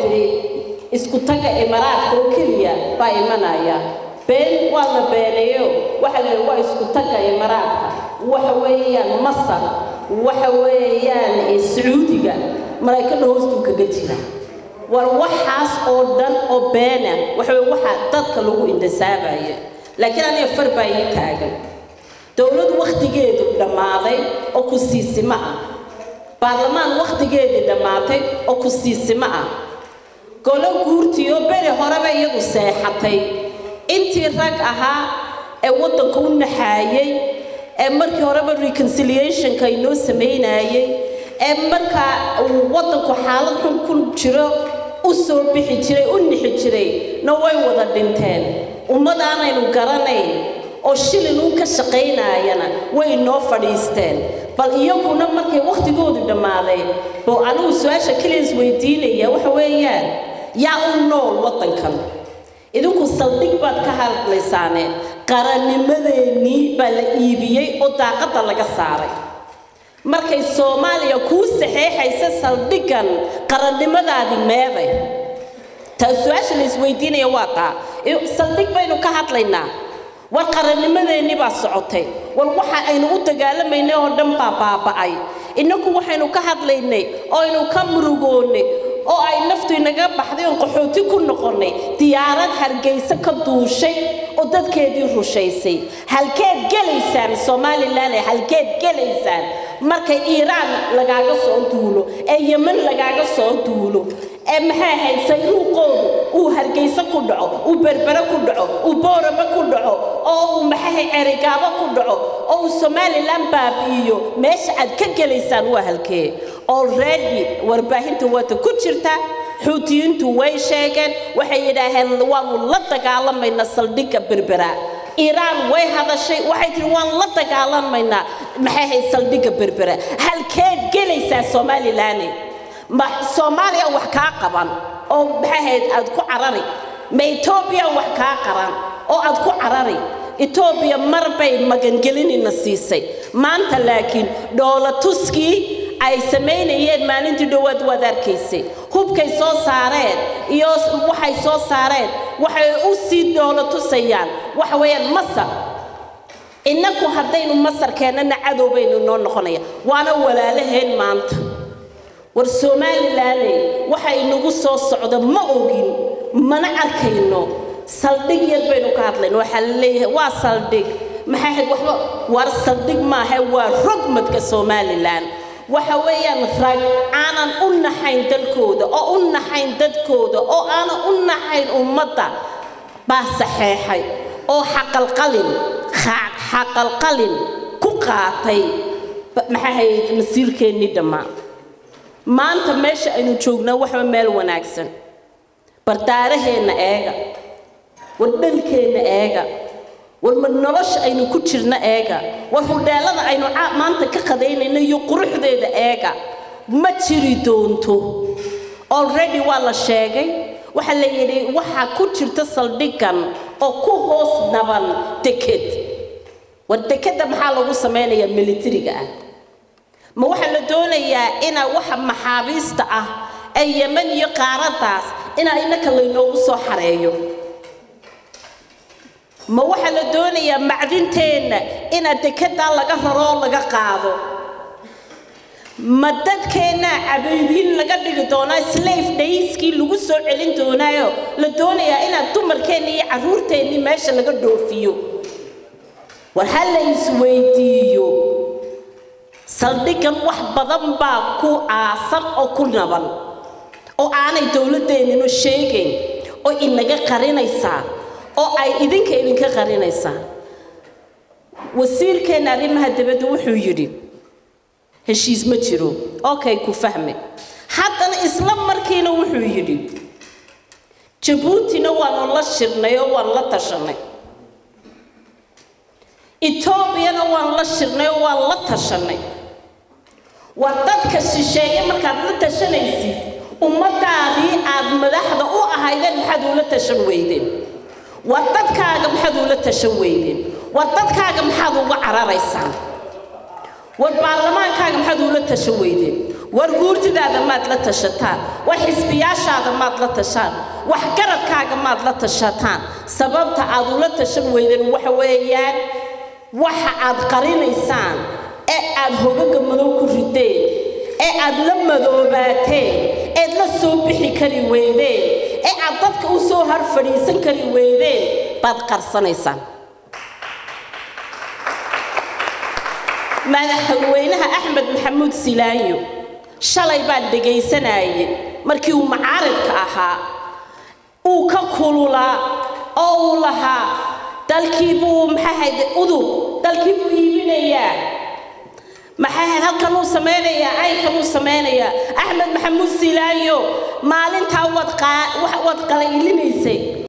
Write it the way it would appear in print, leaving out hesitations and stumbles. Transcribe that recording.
tiri isku taga Imaaraadka oo kaliya baa imanaya been wala beenayo waxa la waa isku taga Imaaraadka waxa weeyaan Masar waxa weeyaan Sacuudiga Mareykanka hoostu kaga jira war waxaas oo dhan oo beena waxa dadka lagu indasaabayo laakiin aniga farbay taagan dawlad waqtigeedu dhamaaday oo ku siisima ah baarlamaan waqtigeedu dhamaatay oo ku siisima ah golo guurtiyo bari horeba iyagu seexatay intii rag ahaa ee wadanka u naxaayay ee markii horeba reconciliation ka inoo sameynayay ee marka wadanku xaalad xun ku jiro u soo bixi jiray u nixi jiray na way wada dhinteen ummadaanaynu garanayn oo shilin uu ka shaqeynayana way noo fadhiisteen bal iyaguna markay waqtigoodu dhamaaday boo anigu su'aasha kaliya isweydiinaya waxa weeyaan yaa u nool wadankan idinku saldhig baad ka hadlaysaane qarannimadeennii baa la iibiyey oo daaqada laga saaray markay Soomaaliya ku saxeexaysa saldhigan qarannimadaadi meeday taas su'aasha la isweydiinaya waa taa saldhig baynu ka hadlaynaa war qarannimadeennii baa socotay war waxa aynu u dagaalamayno oo dhan baa baaba'ay inagu waxaynu ka hadlaynay oo aynu ka murugoonay oo ay naftu inaga baxday oo qaxooti ku noqonay diyaarad Hargeysa ka duushay oo dadkeedii rushaysay halkeed galeysaan Soomaaliland halkeed galeysaan markay Iiraan lagaaga soo duulo ee Yemen lagaaga soo duulo ee maxay haysay ruuqoodu uu Hargeysa ku dhaco uu Berbera ku dhaco uu Boorama ku dhaco oo maxay Erigaaba ku dhaco oo Somaliland baabiyo meesha aad ka galeysaan waa halkee already warbaahinta wada ku jirta xuutiyiintu way sheegeen waxay yiraahdeen waanu la dagaalamayna saldhigga Berbera Iiraan way hadashay waxay tiri waan la dagaalamayna maxay hay saldhigga Berbera halkeed galaysaa Somaliland ma Soomaaliya wax ka qaban oo maxay aad ku carari ma Ethiopia wax ka qaran oo aad ku carari Ethiopia marbay magangelinina siisay maanta laakiin dawlatuski ay sameynayeen maalintii dhawaad wada arkaysay hubkay soo saareen iyo waxay soo saareen waxay u sii dawlatusayaan waxa weeyaan Masar inaku hadaynu Masar keenana cadowbaynu noo noqonaya waana walaalaheen maanta war Somaliland waxay nagu soo socdo ma ogin mana arkayno saldhig yar baynu ka hadlayno waxa leeyahay waa saldhig maxay waxba war saldhig ma aha waa rogmadka Somaliland waxa weeyaan rag aanan u naxayn dalkooda oo u naxayn dadkooda oo aanan u naxayn ummadda baa saxeexay oo xaqal qalin ku qaatay maxay masiirkeennii dhamaa maanta meesha aynu joogno waxa meel wanaagsan bartaaraheena eega wadalkeena eega war ma nolosha aynu ku jirna eega war hudheelada aynu maanta ka qadaynayno iyo quruxdeeda eega ma jiri doonto already waa la sheegay waxa la yiri waxa ku jirta saldhigan oo ku hoos naban deked war dekeda maxaa lagu sameeyaa militariga ah ma waxa la doonayaa ina waxa maxaabiista ah ay Yemen iyo qaaradaas ina inaka laynoogu soo xareeyo ma waxa la doonayaa macdinteena ina dekeda laga raro laga qaado ma dadkeena cabaydiin laga dhigi doona slave dayski lagu soo celin doonayo la doonayaa ina dumarkeena iyo caruurteena meesha laga dhoofiyo war hal la isweydiiyo saldhigan wax badan baa ku aasan oo ku naban oo aanay dawladeenu sheegeen oo inaga qarinaysa oo ay idinka qarinaysa wasiirkeena arrimaha dibadda wuxuu yiri heshiis ma jiro okay ku fahmay haddana isla markiina wuxuu yiri Djibouti waanu la shirnay oo waan la tashanay Ethiopia waan la shirnay oo waan la tashanay wadadka shisheeye markaad la tashanaysid ummadaadii aad madaxda u ahaydeen maxaad ula tashan weydeen wadadkaaga maxaad ula tashan weydeen wadadkaaga maxaad uga cararaysaan war baarlamaankaaga maxaad ula tashan weydeen warguurtidaada maad la tashataan war xisbiyaashaada maad la tashaan wax garabkaaga maad la tashataan sababta aad ula tashan weydeen waxa weeyaan waxa aad qarinaysaan ee aad hogaga madow ku rideen ee aad la madoobaateen ee la soo bixi kari weydeen ee aad dadka u soo har fadhiisan kari weydeen baad qarsanaysaan madaxweynaha Axmed Maxamuud Silaayo shalay baan dhageysanayay markii uu macaaridka ahaa uu ka kululaa oo uu lahaa dalkii buu maxay udub dalkii buu iibinayaa maxay halkan uu sameeynaya ay kan uu sameeynaya Axmed Maxamuud Silaayo maalinta wad qalaylineysay